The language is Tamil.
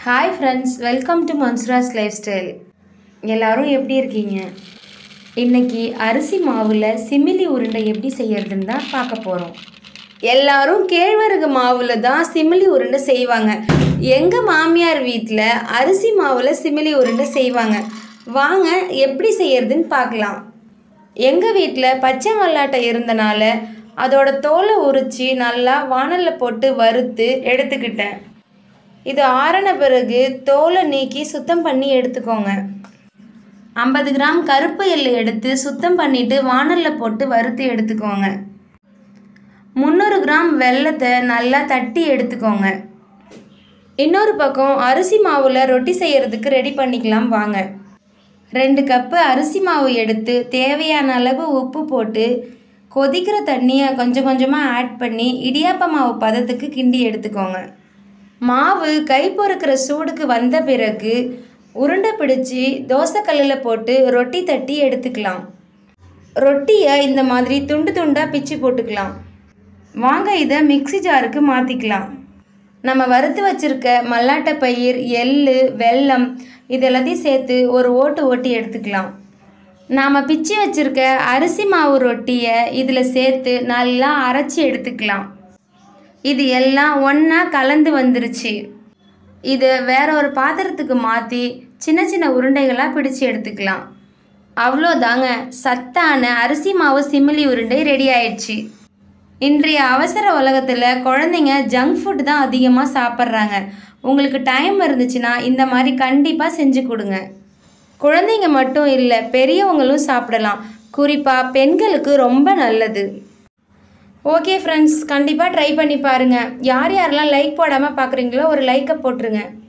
Hi friends, welcome to Mansura's lifestyle. எல்லாரும் எப்படி இருக்கீங்க? இன்னைக்கு அரிசி மாவுல சிமிலி உருண்டை எப்படி செய்யறதுன்னு தான் பார்க்க போறோம். எல்லாரும் கேழ்வரகு மாவுல தான் சிமிலி உருண்டை செய்வாங்க. எங்க மாமியார் வீட்ல அரிசி மாவுல சிமிலி உருண்டை செய்வாங்க. வாங்க எப்படி செய்யறதுன்னு பார்க்கலாம். எங்க வீட்ல பச்சை மல்லாட்டை இருந்தனால அதோட தோலை உரிச்சு நல்லா வாணல்ல போட்டு வறுத்து எடுத்துக்கிட்டேன். இது ஆறின பிறகு தோலை நீக்கி சுத்தம் பண்ணி எடுத்துக்கோங்க. 50 கிராம் கருப்பு எள்ளு எடுத்து சுத்தம் பண்ணிட்டு வாணலில் போட்டு வறுத்து எடுத்துக்கோங்க. 300 கிராம் வெல்லத்தை நல்லா தட்டி எடுத்துக்கோங்க. இன்னொரு பக்கம் அரிசி மாவில் ரொட்டி செய்யறதுக்கு ரெடி பண்ணிக்கலாம் வாங்க. 2 கப்பு அரிசி மாவு எடுத்து தேவையான அளவு உப்பு போட்டு கொதிக்கிற தண்ணியை கொஞ்சம் கொஞ்சமாக ஆட் பண்ணி இடியாப்ப மாவு பதத்துக்கு கிண்டி எடுத்துக்கோங்க. மாவு கை பொறுக்கிற சூடுக்கு வந்த பிறகு உருண்டை பிடிச்சி தோசைக்கல்லில் போட்டு ரொட்டி தட்டி எடுத்துக்கலாம். ரொட்டியை இந்த மாதிரி துண்டு துண்டாக பிச்சு போட்டுக்கலாம். வாங்க இதை மிக்ஸி ஜாருக்கு மாற்றிக்கலாம். நம்ம வறுத்து வச்சுருக்க மல்லாட்டை பயிர், எள்ளு, வெல்லம் இது எல்லாத்தையும் சேர்த்து ஒரு ஓட்டி எடுத்துக்கலாம். நாம் பிச்சு வச்சுருக்க அரிசி மாவு ரொட்டியை இதில் சேர்த்து நல்லா அரைச்சி எடுத்துக்கலாம். இது எல்லாம் ஒன்றா கலந்து வந்துருச்சு. இதை வேற ஒரு பாத்திரத்துக்கு மாற்றி சின்ன சின்ன உருண்டைகளாக பிடிச்சி எடுத்துக்கலாம். அவ்வளோதாங்க, சத்தான அரிசி மாவு சிமிலி உருண்டை ரெடி ஆயிடுச்சு. இன்றைய அவசர உலகத்தில் குழந்தைங்க ஜங்க் ஃபுட் தான் அதிகமாக சாப்பிட்றாங்க. உங்களுக்கு டைம் இருந்துச்சுன்னா இந்த மாதிரி கண்டிப்பாக செஞ்சு கொடுங்க. குழந்தைங்க மட்டும் இல்லை, பெரியவங்களும் சாப்பிடலாம். குறிப்பாக பெண்களுக்கு ரொம்ப நல்லது. ஓகே ஃப்ரெண்ட்ஸ், கண்டிப்பாக ட்ரை பண்ணி பாருங்கள். யார் யாரெல்லாம் லைக் போடாமல் பார்க்குறீங்களோ ஒரு லைக்கை போட்டுருங்க.